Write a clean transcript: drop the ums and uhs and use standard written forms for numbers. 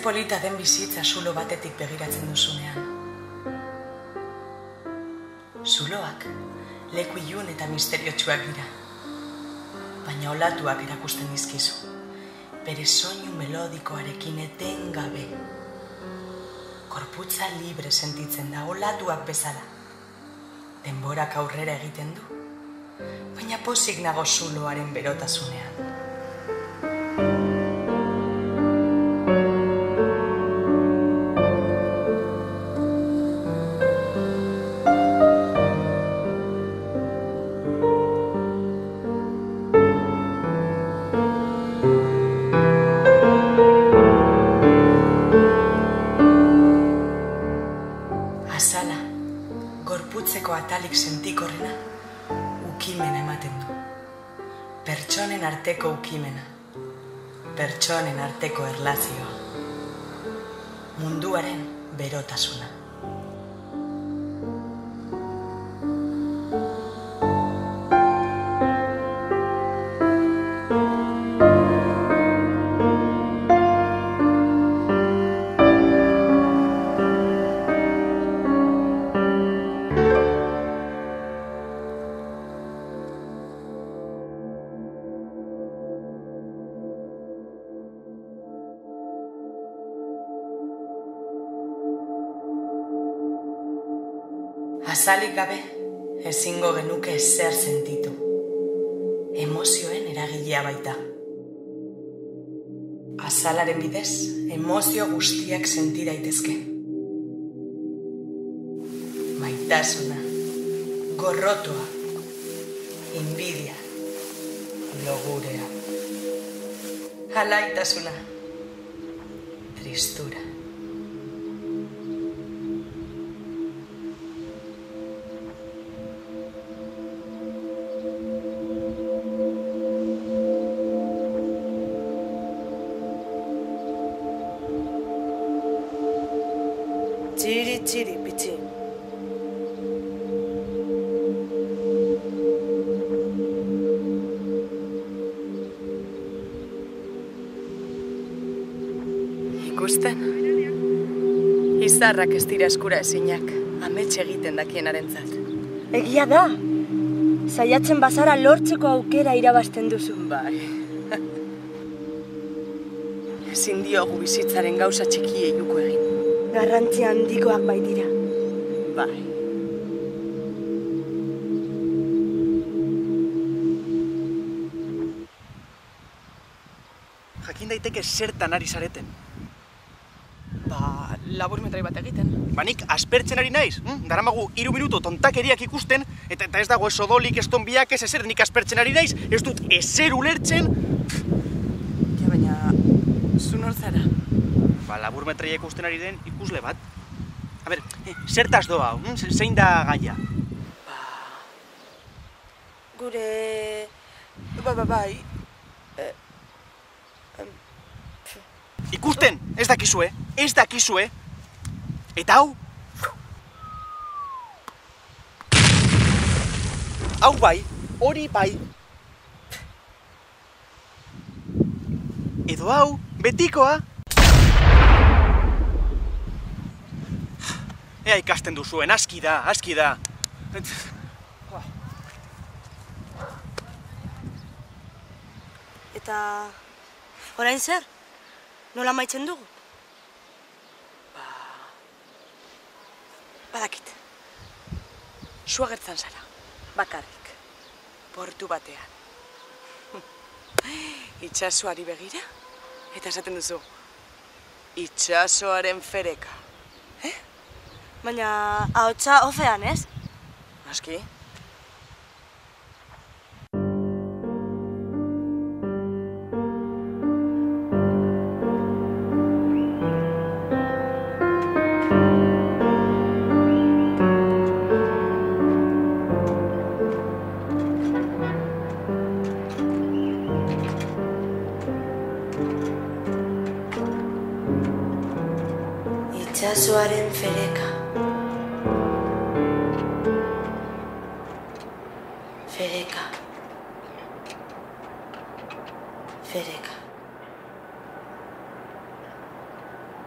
polita den bizitza zulo batetik begiratzen duzunean. Zuloak leku ilun eta misteriotsuak dira, baina olatuak erakusten dizkizu, bere soinu melodikoarekin etengabe. Korputza libre sentitzen da olatuak bezala. Denborak aurrera egiten du, baina pozik nago zuloaren berotasunean. Azala, gorputzeko atalik sentikorrena, ukimena ematen du. Pertsonen arteko ukimena, pertsonen arteko erlazioa, munduaren berotasuna. Azalik gabe, ezingo genuke ezer sentitu. Emozioen eragilea baita. Azalaren bidez, emozio guztiak senti daitezke. Maitasuna, gorrotoa, inbidia, logurea, alaitasuna, tristura. Txiri, txiri, pitxi. Ikusten? Izarrak ez dira eskura ezinak, amets egiten dakienarentzat. Egia da. Saiatzen bazara lortzeko aukera irabazten duzu. Bai. Ezin diogu bizitzaren gauza txikiei uko egin. Garrantzi handikoak baitira. Bai. Jakin daiteke zertan ari zareten. Laburmetrai bat egiten. Nik aspertzen ari naiz, daramagu 3 minutu tontakeriak ikusten, eta ez dago ez odolik, ez tonbiak, ez ezer, nik aspertzen ari naiz, ez dut ezer ulertzen. Ja, baina, zu nor zara? Laburmetraia ikusten ari den ikusle bat. A ber, zertaz doa, zein da gaia? Gure... Bai... Ikusten, ez dakizue, ez dakizue. Eta hau? Hau bai, hori bai. Edo hau, betikoa. Ea ikasten duzuen, aski da, aski da. Eta... orain zer? Nola maitzen dugu? Badakit. Su agertzen zara, bakarrik, portu batean. Itxasoari begira, eta esaten duzu, itxasoaren fereka. Baina, ahotsa ofean, ez? Aski? Itxasoaren fereka. Fereka. Fereka.